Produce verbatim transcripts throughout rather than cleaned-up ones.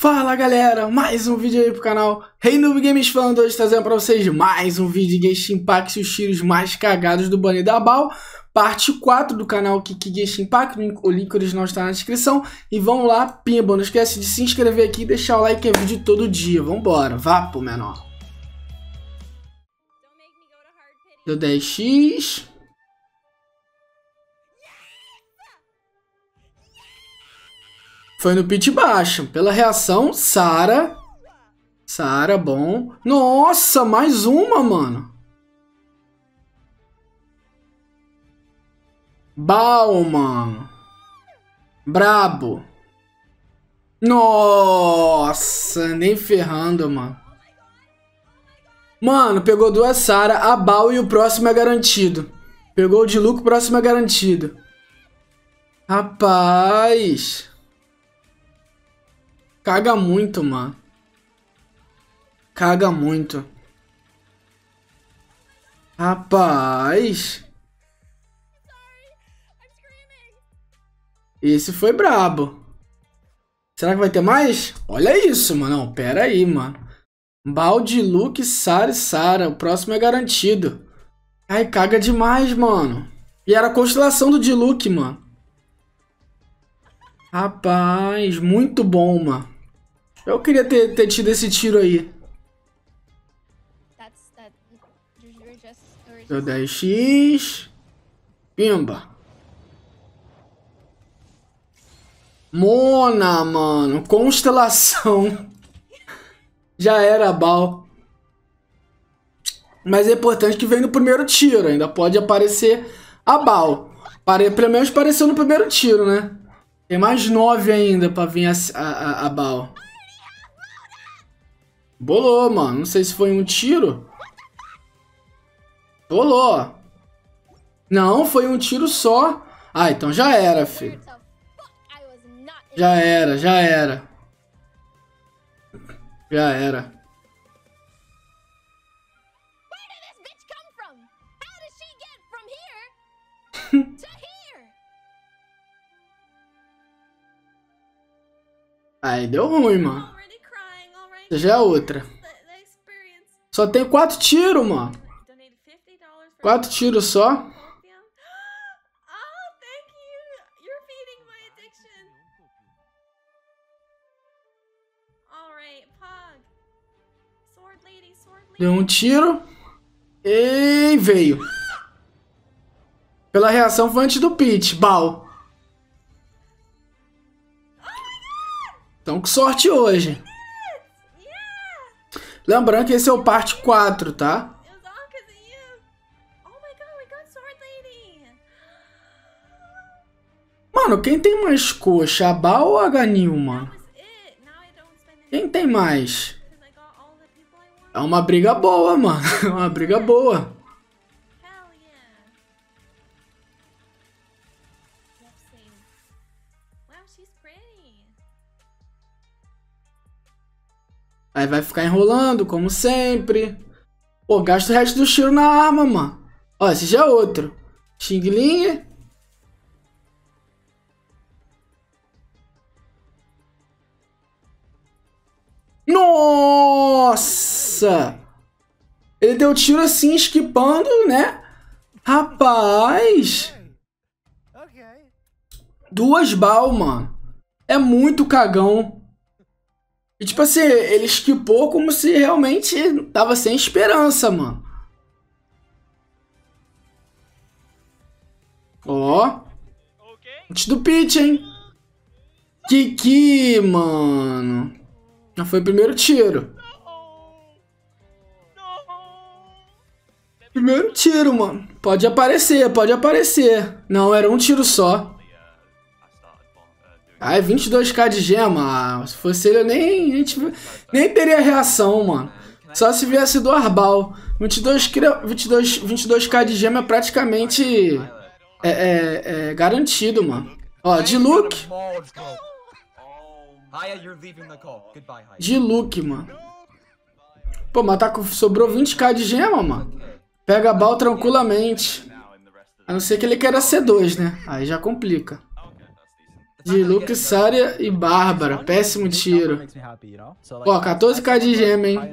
Fala galera, mais um vídeo aí pro canal Rei Noob Games falando hoje, trazendo pra vocês mais um vídeo de Genshin Impact e os tiros mais cagados do Bunny da Bal, parte quatro do canal Kiki Genshin Impact, o link original está na descrição. E vamos lá, pimba, não esquece de se inscrever aqui e deixar o like, que é vídeo todo dia, vambora, vá pro menor. Deu dez x. Foi no pit baixo. Pela reação, Sara. Sara, bom. Nossa, mais uma, mano. Bal, mano. Brabo. Nossa, nem ferrando, mano. Mano, pegou duas Sara, a Bal e o próximo é garantido. Pegou o de Luke, o próximo é garantido. Rapaz. Caga muito, mano. Caga muito. Rapaz. Esse foi brabo. Será que vai ter mais? Olha isso, mano. Não, pera aí, mano. Balde, Luke, Sara e Sara. O próximo é garantido. Ai, caga demais, mano. E era a constelação do Diluc, mano. Rapaz, muito bom, mano. Eu queria ter, ter tido esse tiro aí. Deu dez x. Pimba. Mona, mano. Constelação. Já era Bal. Mas é importante que vem no primeiro tiro. Ainda pode aparecer a Bal. Pare... Pelo menos apareceu no primeiro tiro, né? Tem mais nove ainda pra vir a, a, a Bal. Bolou, mano. Não sei se foi um tiro. Bolou. Não, foi um tiro só. Ah, então já era, filho. Já era, já era. Já era. Aí deu ruim, mano. Já é outra. Só tem quatro tiros, mano. Quatro tiros só. Deu um tiro. E veio. Pela reação foi antes do pit. Bal. Então com sorte hoje. Lembrando que esse é o parte quatro, tá? Mano, quem tem mais coxa? A Bal ou a Ganil, mano? Quem tem mais? É uma briga boa, mano. É uma briga boa. Aí vai ficar enrolando, como sempre. Pô, gasta o resto do tiro na arma, mano. Ó, esse já é outro. Xingling. Nossa! Ele deu tiro assim, esquipando, né? Rapaz! Duas Bal, mano. É muito cagão. E tipo assim, ele esquipou como se realmente tava sem esperança, mano. Ó. Antes do pitch, hein? Kiki, mano. Já foi o primeiro tiro. Primeiro tiro, mano. Pode aparecer, pode aparecer. Não, era um tiro só. Ah, é vinte e dois k de gema. Se fosse ele, eu nem, a gente, nem teria reação, mano. Só se viesse do Arbal. vinte e dois, vinte e dois, vinte e dois k de gema é praticamente é, é, é garantido, mano. Ó, de Luke. De Luke, mano. Pô, mas tá com, sobrou vinte k de gema, mano. Pega a Bal tranquilamente. A não ser que ele queira C dois, né? Aí já complica. Diluc, Saria e Bárbara. Péssimo tiro. Ó, quatorze k de gema, hein?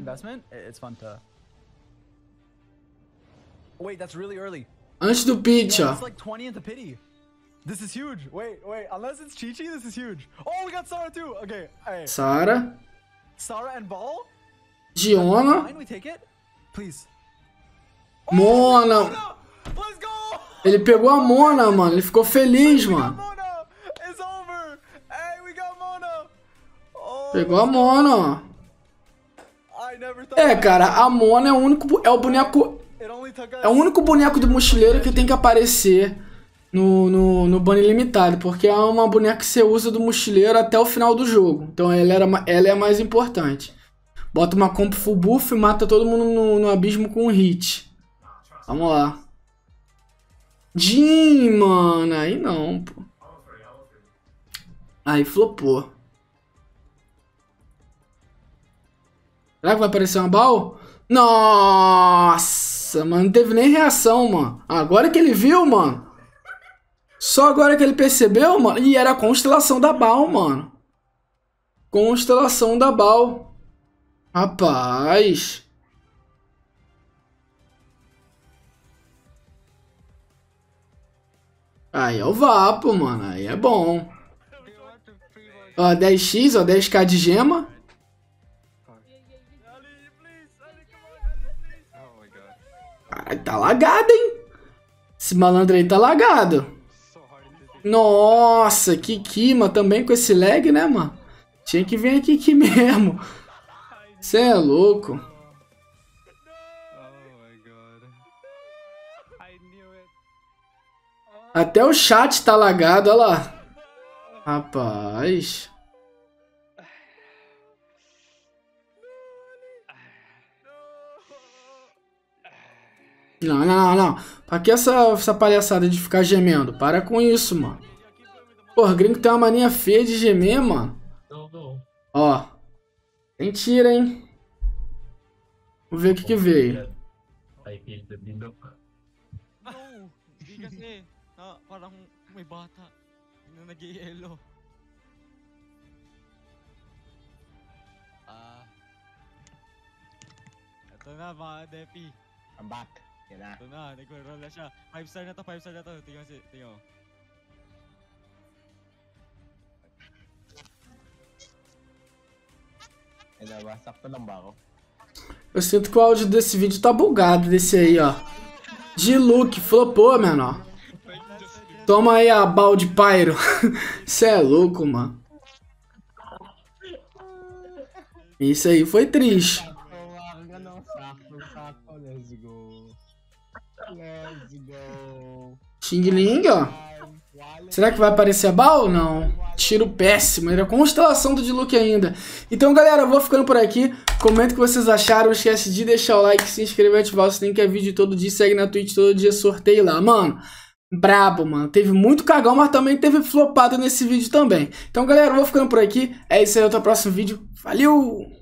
Antes do pitch, ó. This is huge. Wait, wait. Unless it's Chi-Chi, this is huge. Oh, we got Sara too. Okay. Hey. Sara. Sara and Ball. Diona. Fine, we take it. Please. Mona. Oh, Mona. Let's go. Ele pegou a Mona, mano. Ele ficou feliz, mano. Mona. It's over. Hey, we got Mona. Oh, pegou a Mona, ó. I never thought É, cara, a Mona é o único é o boneco é o único boneco do mochileiro que tem que aparecer no, no, no Bunny limitado, porque é uma boneca que você usa do mochileiro até o final do jogo. Então ela, era, ela é a mais importante. Bota uma comp full buff e mata todo mundo no, no abismo com um hit. Vamos lá. Jin, mano. Aí não, pô. Aí flopou. Será que vai aparecer uma bal? Nossa, mano. Não teve nem reação, mano. Agora que ele viu, mano. Só agora que ele percebeu, mano. E era a constelação da Bal, mano. Constelação da Bal. Rapaz. Aí é o Vapo, mano. Aí é bom. Ó, dez x, ó, dez k de gema. Caralho, tá lagado, hein? Esse malandro aí tá lagado. Nossa, Kikima também com esse lag, né, mano? Tinha que vir aqui, aqui mesmo. Cê é louco. Até o chat tá lagado, olha lá. Rapaz. Não, não, não. Pra que essa, essa palhaçada de ficar gemendo? Para com isso, mano. Porra, gringo tem uma mania feia de gemer, mano. Não, não. Ó. Mentira, hein? Vamos ver o que que veio. Ay, filter din daw. No! Hindi kasi, na, parang may bata na nag-i-elo. Ah. Ito na mga Depi. I'm back. Yan na. Ito na, nag-roll na siya. five star na to, five star na to. Tingnan si, tingnan mo. Ainda sakto lang ba ako? Eu sinto que o áudio desse vídeo tá bugado, desse aí, ó. Diluc, flopou, menor. Toma aí a balde pyro. Cê é louco, mano. Isso aí foi triste. Let's go. Let's go. Xing Ling, ó. Será que vai aparecer a Bal? Não. Tiro péssimo. Era constelação do Diluc ainda. Então, galera, eu vou ficando por aqui. Comenta o que vocês acharam. Não esquece de deixar o like, se inscrever, ativar o sininho, que é vídeo todo dia. Segue na Twitch, todo dia sorteio lá. Mano, brabo, mano. Teve muito cagão, mas também teve flopado nesse vídeo também. Então, galera, eu vou ficando por aqui. É isso aí, até o próximo vídeo. Valeu!